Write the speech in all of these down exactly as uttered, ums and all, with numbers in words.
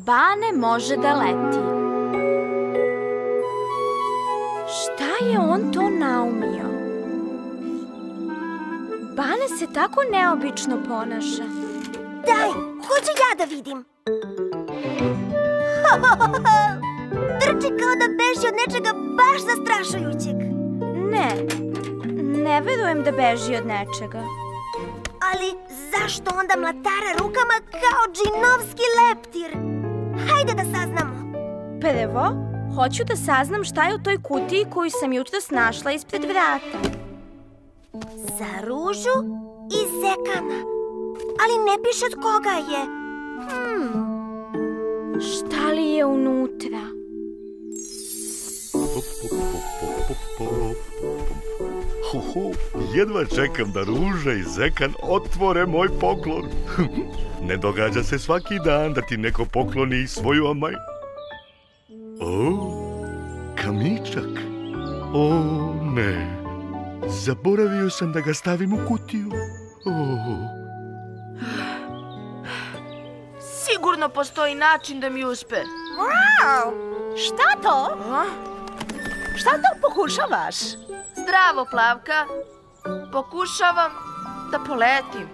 Bane može da leti. Šta je on to naumio? Bane se tako neobično ponaša. Daj, hoću ja da vidim. Trči kao da beži od nečega baš zastrašujućeg. Ne, ne verujem da beži od nečega. Ali zašto onda mlatara rukama kao džinovski leptir? Hajde da saznamo. Prvo, hoću da saznam šta je u toj kutiji koju sam jutros našla ispred vrata. Za Ružu i Zekana. Ali ne piše od koga je. Hmm. Šta li je unutra? Ho, ho, jedva čekam da Ruža i Zekan otvore moj poklon. Ne događa se svaki dan da ti neko pokloni svoju amaj. O, kamičak. O, ne. Zaboravio sam da ga stavim u kutiju. O. Sigurno postoji način da mi uspe. Wow! Šta to? A? Šta to pokušavaš? Zdravo, Plavka. Pokušavam da poletim.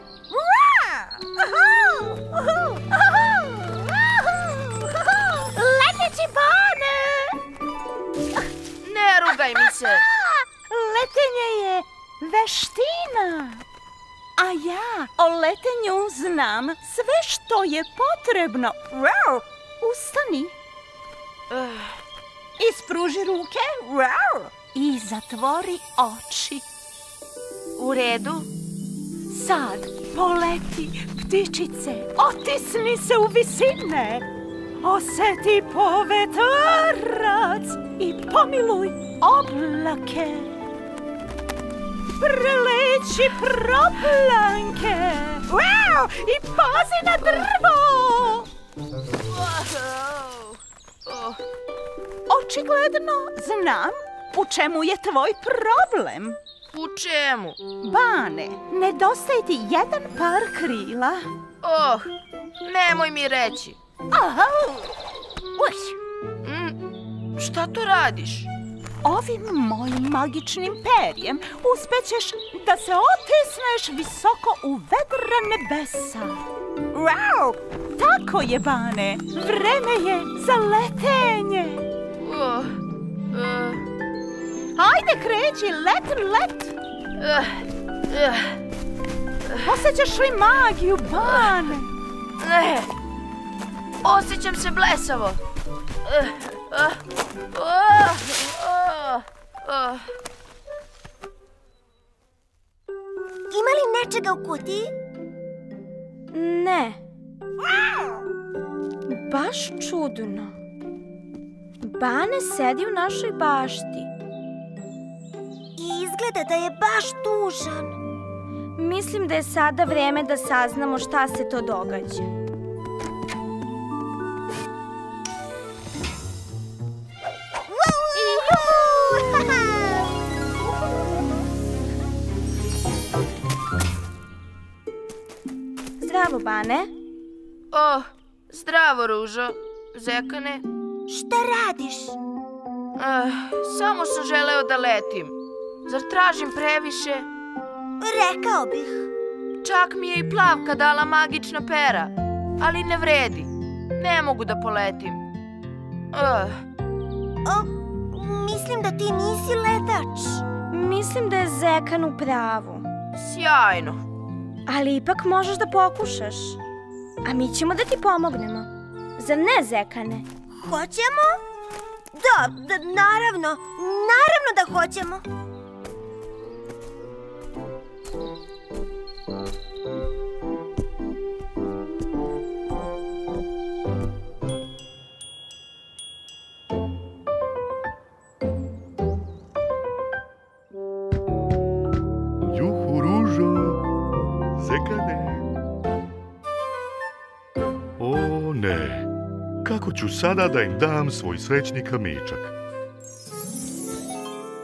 Leteći Bane! Ne rugaj mi se. Letenje je veština. A ja o letenju znam sve što je potrebno. Wow. Ustani. Uh. Ispruži ruke. Wow. I zatvori oči. U redu. Sad poleti, ptičice. Otisni se u visine. Oseti povetarac i pomiluj oblake. Preleći proplanke. Wow! I pazi na drvo! Oh. Očigledno znam u čemu je tvoj problem. U čemu? Bane, nedostaje ti jedan par krila. Oh, nemoj mi reći. Aha! Uš! Mm, šta to radiš? Ovim mojim magičnim perjem uspećeš da se otisneš visoko u vedra nebesa. Wow! Tako je, Bane. Vreme je za letenje. Oh, uh. Hajde, kreći, let, let. Uh, uh. Osjećaš li magiju, Bane? Ne. Osjećam se blesavo. Uh, uh, uh, uh, uh. Ima li nečega u kutiji? Ne. Baš čudno. Bane sedi u našoj bašti. I izgleda da je baš tužan. Mislim da je sada vreme da saznamo šta se to događa. Zdravo, Bane. Oh, zdravo, Ružo. Zekane. Šta radiš? Uh, samo sam želeo da letim. Zar tražim previše? Rekao bih. Čak mi je i Plavka dala magična pera. Ali ne vredi. Ne mogu da poletim. Uh. O, mislim da ti nisi letač. Mislim da je Zekan u pravu. Sjajno. Ali ipak možeš da pokušaš. A mi ćemo da ti pomognemo. Zar ne, Zekane? Hoćemo? Da, da, naravno. Naravno da hoćemo. Juhu, Ružo, Zekane. O ne, kako ću sada da im dam svoj srećni kamičak?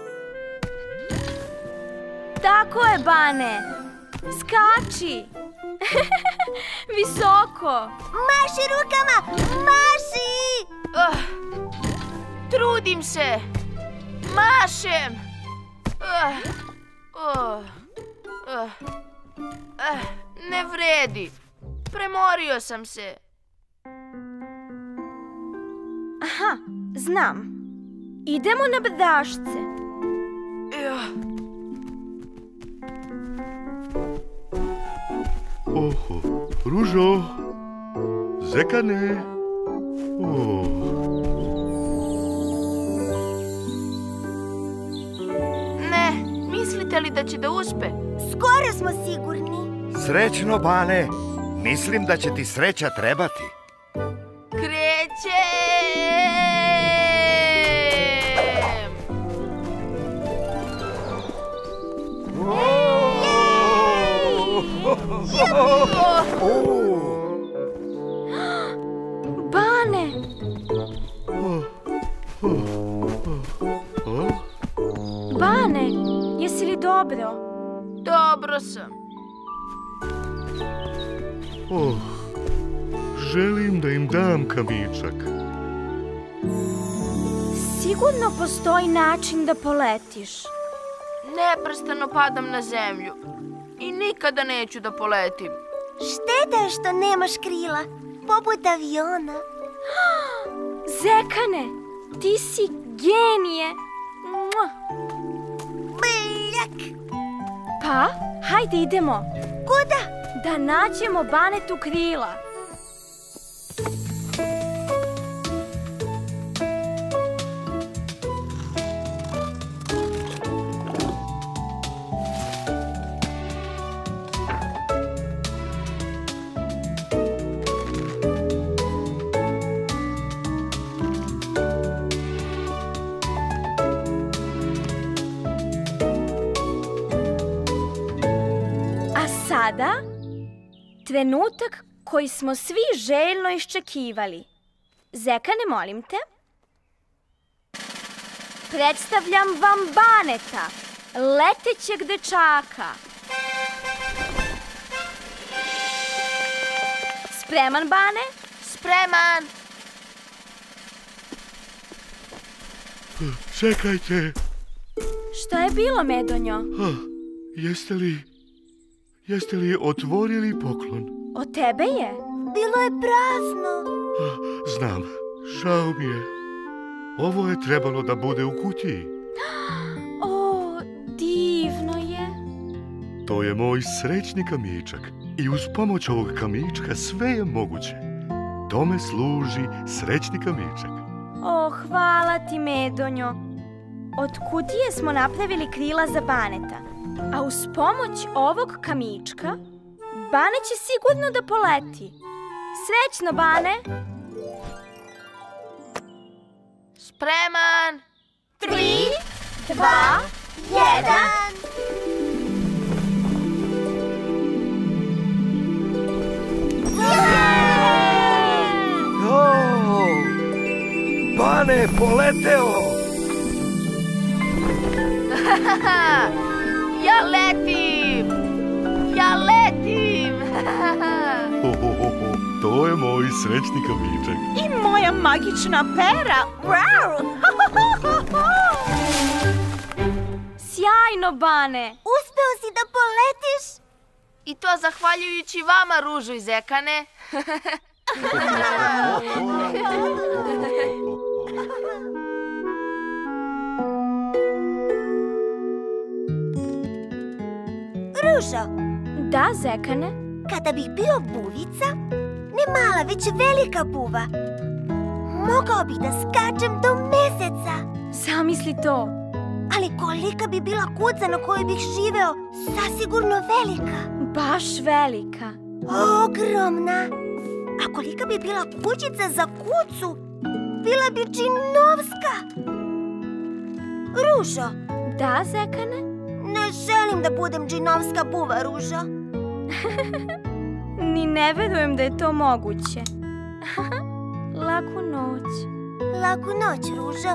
Tako je, Bane. Skači. Visoko. Maši rukama! Maši! Ah, trudim se. Mašem. Ah, oh, ah, ah, ne vredi. Premorio sam se. Aha, znam. Idemo na brdašce. Ja. Oho, Ružo, Zekane. Oh. Ne, mislite li da će da uspe? Skoro smo sigurni. Srećno, Bane. Mislim da će ti sreća trebati. Krećem! Bane! Bane, jesi li dobro? Dobro sam. Oh, želim da im dam kamičak. Sigurno postoji način da poletiš. Neprestano padam na zemlju. I nikada neću da poletim. Šteta je što nemaš krila, poput aviona. Zekane, ti si genije. Mua. Bljak! Pa, hajde idemo. Kuda? Da nađemo Banetu krila. Sada, trenutak koji smo svi željno iščekivali. Zekane, molim te. Predstavljam vam Baneta, letećeg dečaka. Spreman, Bane? Spreman! Čekajte. Šta je bilo, Medonjo? Ah, jeste li... Jeste li otvorili poklon? Od tebe je? Bilo je prazno. Ah, znam, žao mi je. Ovo je trebalo da bude u kutiji. O, divno je. To je moj srećni kamičak. I uz pomoć ovog kamička sve je moguće. Tome služi srećni kamičak. O, hvala ti, Medonjo. Od kutije smo napravili krila za Baneta. A uz pomoć ovog kamička, Bane će sigurno da poleti. Srećno, Bane! Spreman! Tri, dva, jedan. O, Bane, poleteo! Ja letim! Ja letim! Ho, ho, ho, ho. To je moj srećni kamičak. I moja magična pera. Wow! Sjajno, Bane! Uspeo si da poletiš? I to zahvaljujući vama, Ružo i Zekane. Ružo, Da, Zekane? kada bih bio buvica, ne mala, već velika buva, mogao bih da skačem do meseca. Zamisli to. Ali kolika bi bila kuca na kojoj bih živeo, sasigurno velika. Baš velika. Ogromna. A kolika bi bila kućica za kucu, bila bi džinovska. Ružo, Da, Zekane? ne želim da budem džinovska buva, Ružo. Ni ne verujem da je to moguće. Laku noć. Laku noć, Ružo.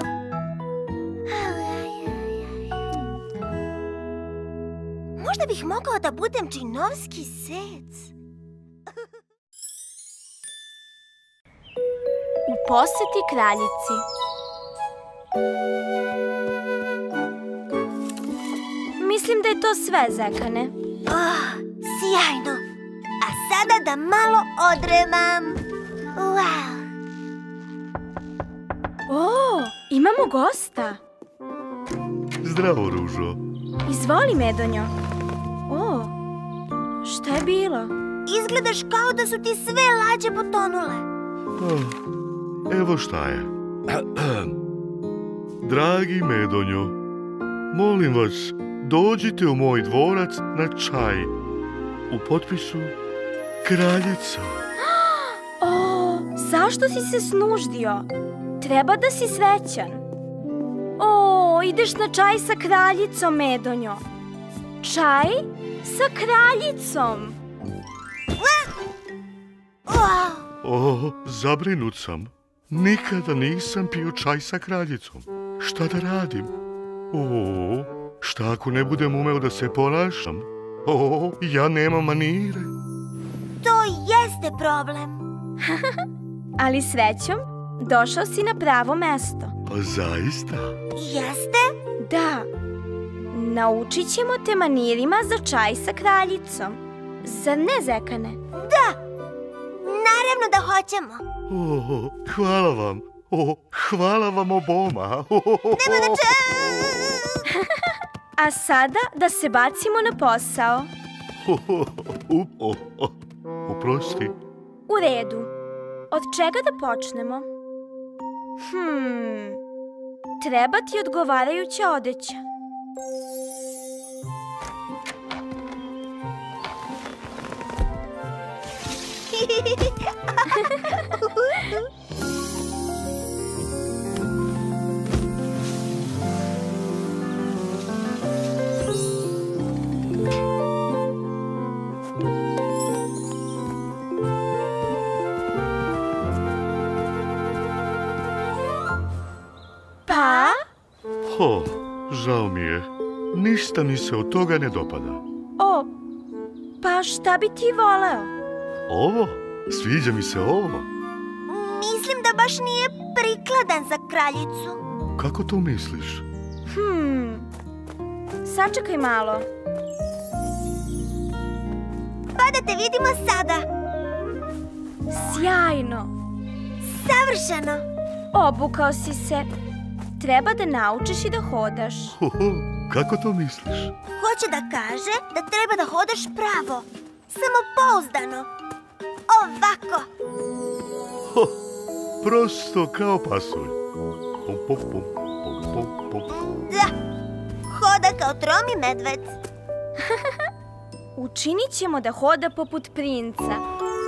Možda bih mogao da budem džinovski sec. poseti kraljici. Mislim da je to sve, Zekane. Oh, sjajno. A sada da malo odremam. Wow. O, imamo gosta. Zdravo, Ružo. Izvoli, Medonjo. O, šta je bilo? Izgledaš kao da su ti sve lađe potonule. Ah, evo šta je. Dragi Medonjo, molim vas, dođite u moj dvorac na čaj. U potpisu Kraljica. O, zašto si se snuždio? Treba da si srećan. O, ideš na čaj sa kraljicom, Medonjo. Čaj sa kraljicom. Wow. O, zabrinut sam. Nikada nisam pio čaj sa kraljicom. Šta da radim? O, šta ako ne budem umeo da se ponašam? O, ja nemam manire. To jeste problem. Ali srećom, došao si na pravo mesto. A zaista? Jeste? Da, naučit ćemo te manirima za čaj sa kraljicom. Zar ne, Zekane? Da, naravno da hoćemo. O, hvala vam. O, hvala vam oboma. Nema da če... A sada da se bacimo na posao. O, o, oprosti. U redu. Od čega da počnemo? Hmm, treba ti odgovarajuća odeća. Pa? Ho, žao mi je. Ništa mi se od toga ne dopada. O, pa šta bi ti voleo? Ovo? Sviđa mi se ovo. Mislim da baš nije prikladan za kraljicu. Kako to misliš? Hmm, sačekaj malo. Pa da te vidimo sada. Sjajno. Savršeno. Obukao si se. Treba da naučiš i da hodaš. Ho, ho, kako to misliš? Hoće da kaže da treba da hodaš pravo. Samopouzdano. Ovako. Ho, prosto kao pasulj. Pom, pom, pom, pom, pom, pom. Da, hoda kao tromi medved. Učinit ćemo da hoda poput princa.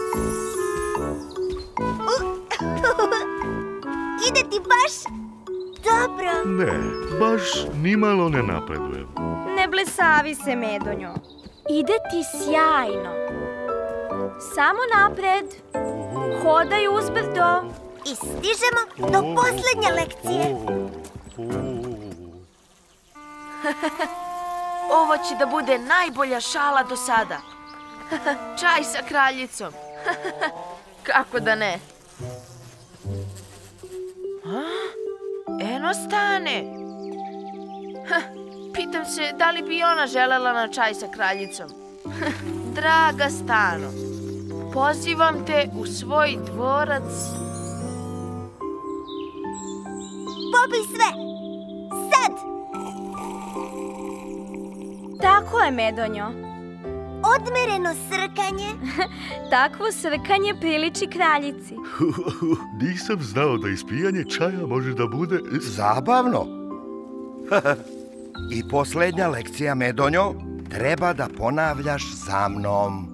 Ide ti baš dobro. Ne, baš nimalo ne napredujem. Ne blesavi se, Medonjo. Ide ti sjajno. Samo napred. Hodaj uzbrdo. I stižemo do poslednje lekcije. Ovo će da bude najbolja šala do sada. Čaj sa kraljicom. Kako da ne? A? Eno stane. Ha, pitam se da li bi ona želela na čaj sa kraljicom. Draga Stano, pozivam te u svoj dvorac. Popij sve. Sad. Tako je, Medonjo. Odmereno srkanje. Takvo srkanje priliči kraljici. Nisam znao da ispijanje čaja može da bude... Zabavno. I posljednja lekcija, Medonjo, treba da ponavljaš za mnom.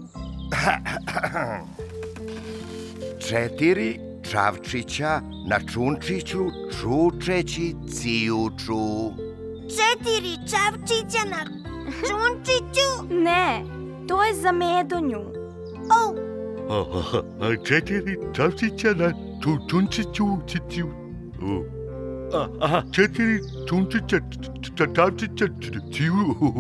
Četiri čavčića na čunčiću čučeći cijuču. Četiri čavčića na čunčiću. Ne, to je za Medonju. Oh, A četiri čavčića na čunčiću ciciju. Aha, četiri čunčića čavčića ciju.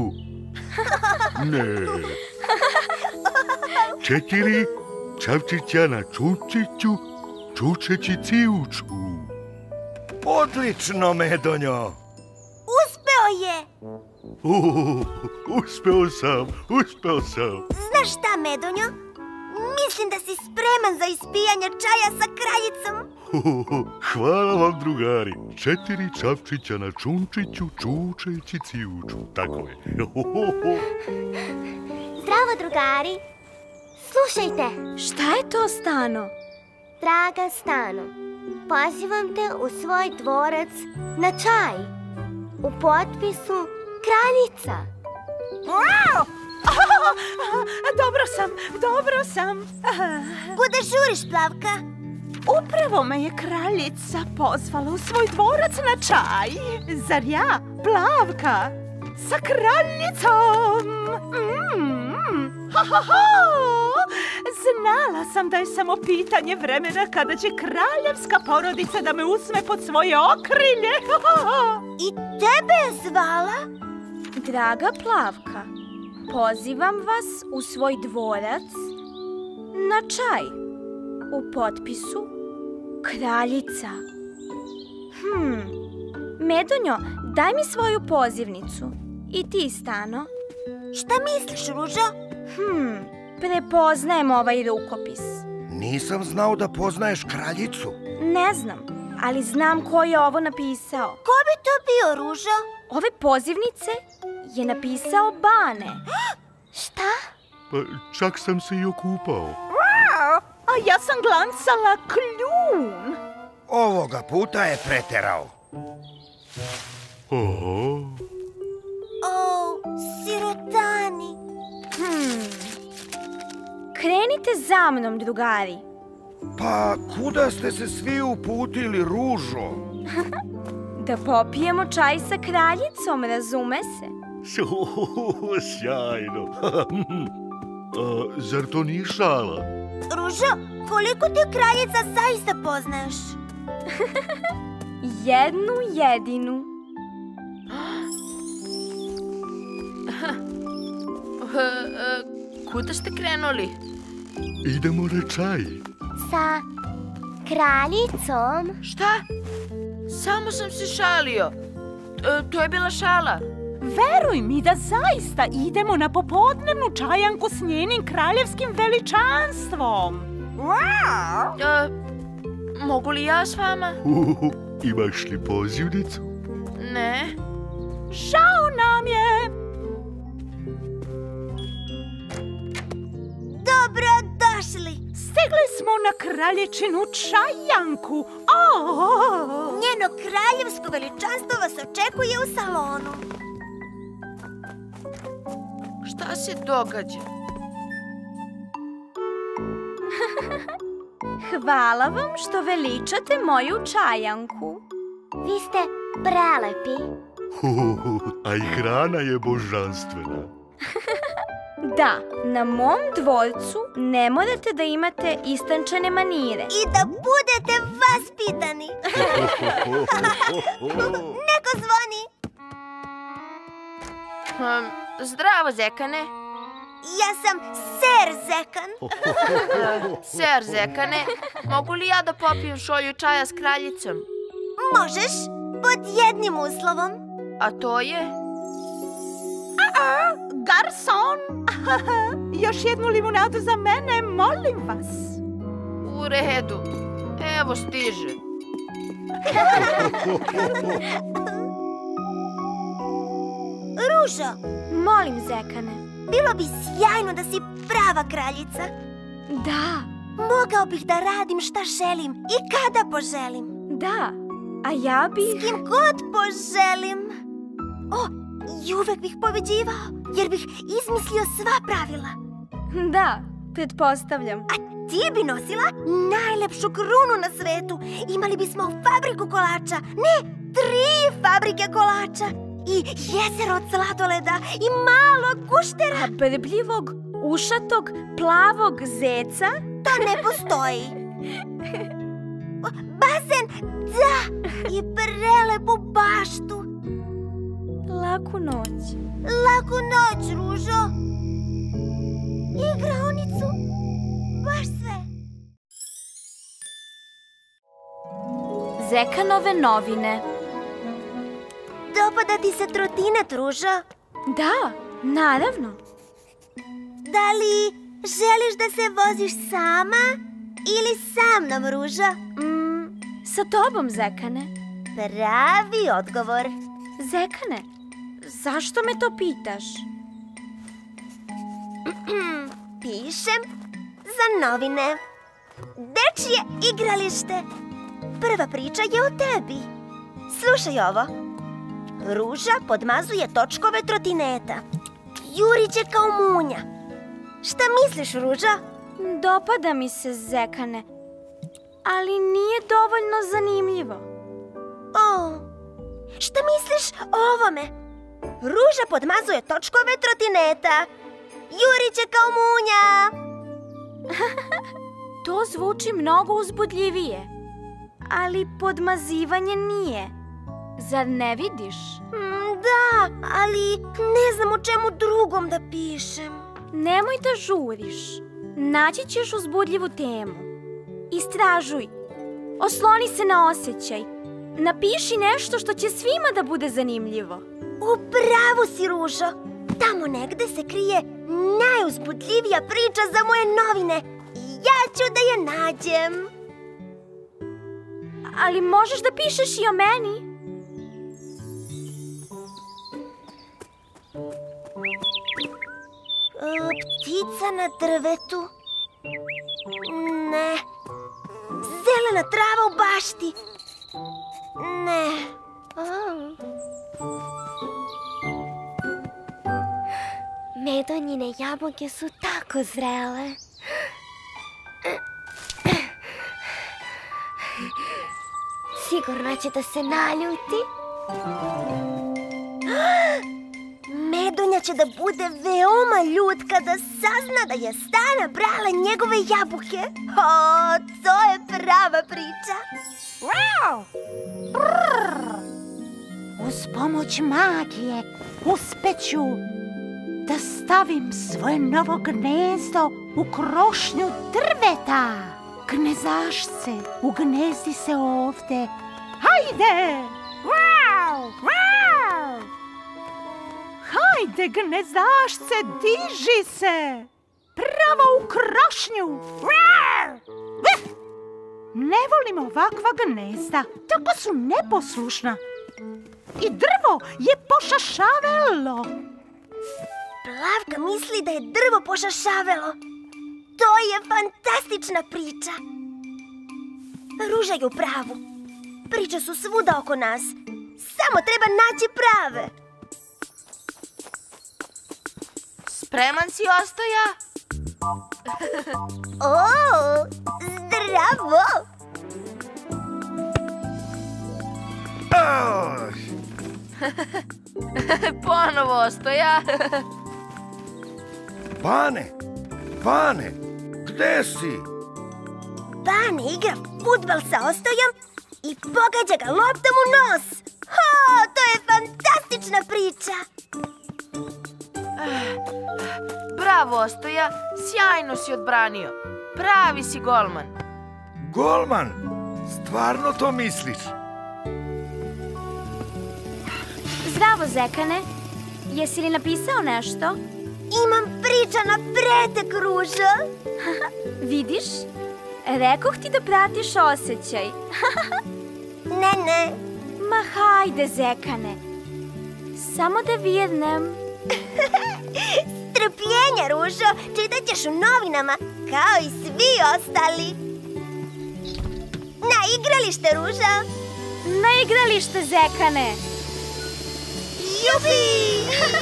Ne. Četiri čavčića na čunčiću čučeći cijuču. Odlično, Medonjo. Uspeo je! Uh, uspeo sam, uspeo sam. Znaš šta, Medonjo? Mislim da si spreman za ispijanje čaja sa kraljicom. Uh, hvala vam, drugari. Četiri čavčića na čunčiću, čučeći cijuču. Tako je. Zdravo, drugari. Slušajte. Šta je to, Stano? Draga Stano, pozivam te u svoj dvorac na čaj. U potpisu Kraljica. Wow! Dobro sam, dobro sam. Kuda žuriš, Plavka? Upravo me je kraljica pozvala u svoj dvorac na čaj. Zar ja, Plavka, sa kraljicom? Mm. Ha, ha, ha. Znala sam da je samo pitanje vremena kada će kraljevska porodica da me uzme pod svoje okrilje. I tebe je zvala? Draga Plavka, pozivam vas u svoj dvorac na čaj. U potpisu Kraljica. Hmm, Medonjo, daj mi svoju pozivnicu. I ti, Stano. Šta misliš, Ružo? Hmm, prepoznajem ovaj rukopis. Nisam znao da poznaješ kraljicu. Ne znam, ali znam ko je ovo napisao. Ko bi to bio, Ružo? Ove pozivnice je napisao Bane. Šta? Pa čak sam se i okupao. A ja sam glancala kljun. Ovoga puta je preterao. Oho. O, sirotani. Hmm. Krenite za mnom, drugari. Pa kuda ste se svi uputili, Ružo? Da popijemo čaj sa kraljicom, razume se? Sjajno. A, zar to nije šala? Ružo, koliko ti kraljica zaista poznaš? Jednu jedinu. Kuda ste krenuli? Idemo na čaj. Sa kraljicom? Šta? Samo sam se šalio. E, to je bila šala. Veruj mi da zaista idemo na popodnevnu čajanku s njenim kraljevskim veličanstvom. E, mogu li ja s vama? Uh, imaš li pozivnicu? Ne. Žao nam je. Dobrodošli. Stigli smo na kraljičinu čajanku. Oh! Njeno kraljevsko veličanstvo vas očekuje u salonu. Šta se događa? Hvala vam što veličate moju čajanku. Vi ste prelepi. Uh, a i hrana je božanstvena. Da, na mom dvorcu ne morate da imate istančane manire. I da budete vaspitani. Neko zvoni. Um, zdravo, Zekane. Ja sam ser Zekan. Ser Zekane, mogu li ja da popijem šolju čaja s kraljicom? Možeš, pod jednim uslovom. A to je? Garson! Još jednu limunadu za mene, molim vas. U redu. Evo stiže. Ružo, Molim, Zekane. bilo bi sjajno da si prava kraljica. Da, Mogao bih da radim šta želim i kada poželim. da. A ja S bih... kim god poželim. O, i uvek bih pobeđivao, jer bih izmislio sva pravila. Da, pretpostavljam. A ti bi nosila najlepšu krunu na svetu. Imali bismo fabriku kolača. Ne, tri fabrike kolača. I jezero od sladoleda i malog guštera. A brbljivog, ušatog, plavog zeca? To ne postoji. O, bazen, da, i prelepu baštu. Laku noć. Laku noć, Ružo. Igraonicu, baš sve. Zekanove novine. Dopada ti se trotinet, Ruža? Da, naravno. Da li želiš da se voziš sama ili sa mnom, Ruža? Mm, sa tobom, Zekane. Pravi odgovor. Zekane, zašto me to pitaš? Pišem za novine. Dečije igralište. Prva priča je o tebi. Slušaj ovo. Ruža podmazuje točkove trotineta. Juriće kao munja. Šta misliš, Ruža? Dopada mi se, Zekane, ali nije dovoljno zanimljivo. O, šta misliš o ovome? Ruža podmazuje točkove trotineta. Juriće kao munja. To zvuči mnogo uzbudljivije, ali podmazivanje nije. Zar ne vidiš? Mm, da, ali ne znam o čemu drugom da pišem. Nemoj da žuriš. Naći ćeš uzbudljivu temu. Istražuj. Osloni se na osjećaj. Napiši nešto što će svima da bude zanimljivo. U pravu si, Ružo. Tamo negde se krije najuzbudljivija priča za moje novine. I ja ću da je nađem. Ali možeš da pišeš i o meni. E, ptica na drvetu. Ne. Zelena trava u bašti. Ne. Oh. Medonjine jabuke su tako zrele. Sigurno će da se naljuti. Medonja će da bude veoma ljut kada sazna da je Stana brala njegove jabuke. O, to je prava priča. Uz pomoć magije uspeću da stavim svoje novo gnezdo u krošnju drveta. Gnezašce, ugnezdi se ovde. Hajde! Wow! Wow! Hajde, gnezdašce, diži se! Pravo u krošnju! Wow! Ne volim ovakva gnezda, tako su neposlušna. I drvo je pošašavelo. Plavka misli da je drvo pošašavelo. To je fantastična priča. Ruža je u pravu. Priče su svuda oko nas. Samo treba naći prave. Spreman si, Ostoja? O, zdravo! Ah, Ponovo, Ostoja. Bane, Bane, gde si? Bane igra fudbal sa Ostojom i pogađa ga loptom u nos. O, to je fantastična priča. Bravo, Ostoja. Sjajno si odbranio. Pravi si golman. Golman, stvarno to misliš? Zdravo, Zekane. Jesi li napisao nešto? Imam priča na pretek, Ruža. Vidiš? Rekoh ti da pratiš osjećaj. Ne, ne. Ma hajde, Zekane. Samo da virnem. Strpljenja, Ružo. Čitat ćeš u novinama, kao i svi ostali. Na igralište, Ruža. Na igralište, Zekane. Jubi!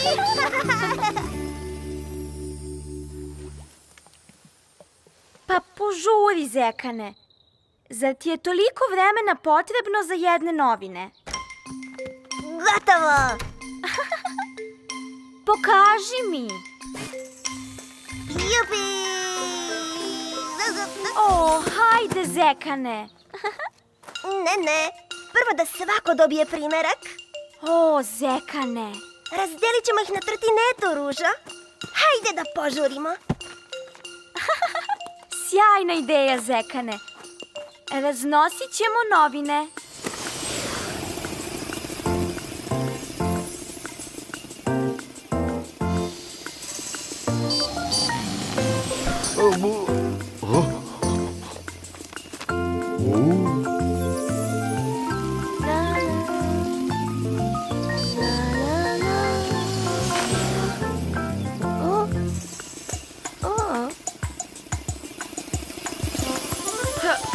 Pa požuri, Zekane. Zar ti je toliko vremena potrebno za jedne novine? Gotovo! Pokaži mi. Jubi! O, hajde, Zekane. Ne, ne. Prvo da svako dobije primerak. O, Zekane. Razdelit ćemo ih na trotinetu, Ruža. Hajde da požurimo. Sjajna ideja, Zekane. Raznosit ćemo novine.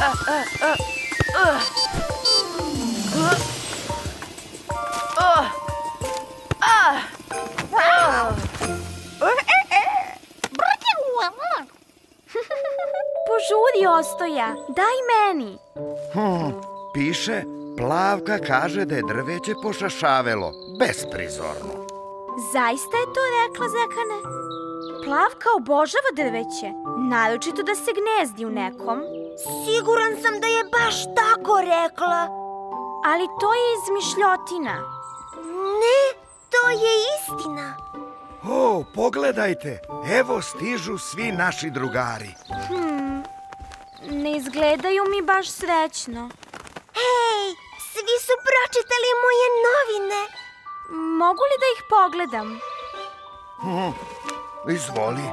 Požuri, Ostoja, daj meni. Hm, piše, Plavka kaže da je drveće pošašavelo, besprizorno. Zaista je to rekla, Zekane? Plavka obožava drveće, naročito da se gnezdi u nekom. Siguran sam da je baš tako rekla. Ali to je izmišljotina. Ne, to je istina. O, pogledajte, evo stižu svi naši drugari. Hmm, ne izgledaju mi baš srećno. Hej, svi su pročitali moje novine. Mogu li da ih pogledam? Hm, izvoli.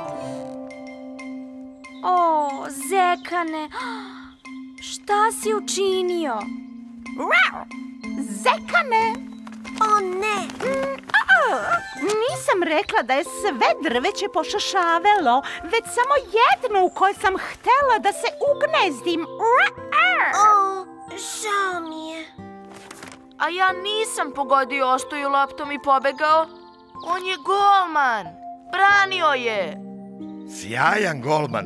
O, Zekane, šta si učinio? Zekane! O ne! Nisam rekla da je sve drveće pošašavelo, već samo jedno u kojoj sam htela da se ugnezdim. O, žao mi je. A ja nisam pogodio Ostoju loptom i pobegao. On je golman. Branio je. Sjajan golman.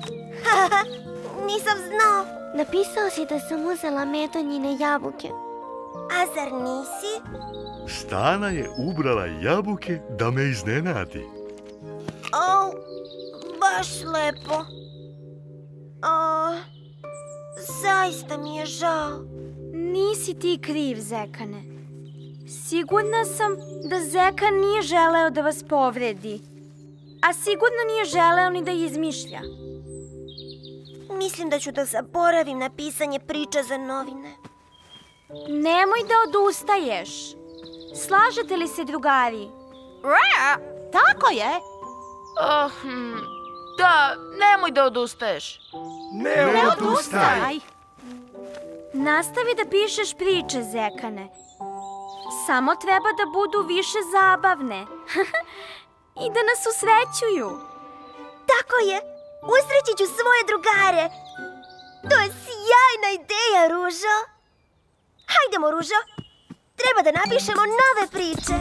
Nisam znao. Napisao si da sam uzela Medonjine jabuke. A zar nisi? Stana je ubrala jabuke da me iznenadi. O, baš lepo. O, zaista mi je žao. Nisi ti kriv, Zekane. Sigurna sam da Zekan nije želeo da vas povredi. A sigurno nije želeo ni da izmišlja. Mislim da ću da zaboravim na pisanje priča za novine. Nemoj da odustaješ. Slažete li se, drugari? Tako je. Oh, hm, da, nemoj da odustaješ. Ne, Ne odustaj. odustaj. Nastavi da pišeš priče, Zekane. Samo treba da budu više zabavne. I da nas usrećuju. Tako je. Usreći ću svoje drugare. To je sjajna ideja, Ružo. Hajdemo, Ružo. Treba da napišemo nove priče.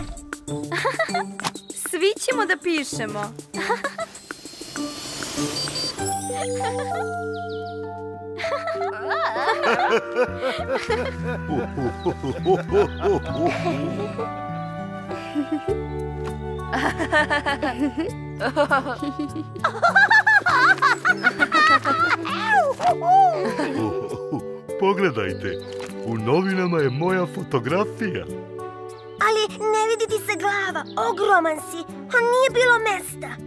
Svi ćemo da pišemo. Pogledajte, u novinama je moja fotografija. Ali ne vidi ti se glava. Ogroman si. A nije bilo mesta.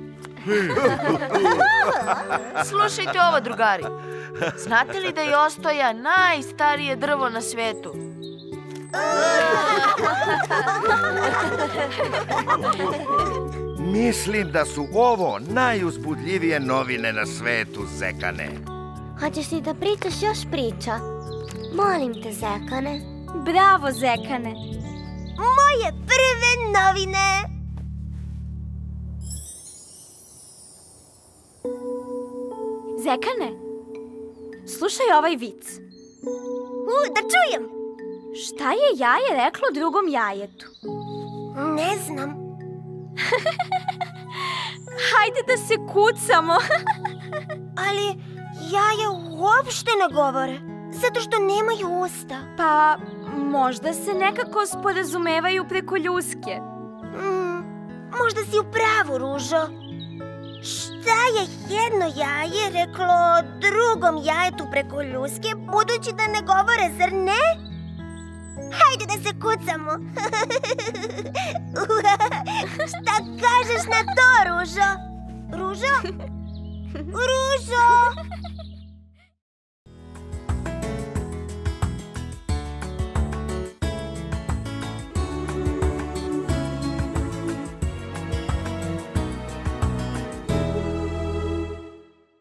Slušajte ovo, drugari. Znate li da je Ostoja najstarije drvo na svetu? Mislim da su ovo najuzbudljivije novine na svetu, Zekane. Hoćeš li da pričaš još priča? Molim te, Zekane. Bravo, Zekane. Moje prve novine. Zekane, slušaj ovaj vic. U, da čujem. Šta je jaje reklo drugom jajetu? Ne znam. Hajde da se kucamo. Ali jaja uopšte ne govore. Zato što nemaju usta. Pa, možda se nekako sporazumevaju preko ljuske. Mm, možda si u pravu, Ružo. Šta je jedno jaje reklo drugom jajetu preko ljuske, budući da ne govore, zar ne? Hajde da se kucamo. Šta kažeš na to, Ružo? Ružo? Ružo?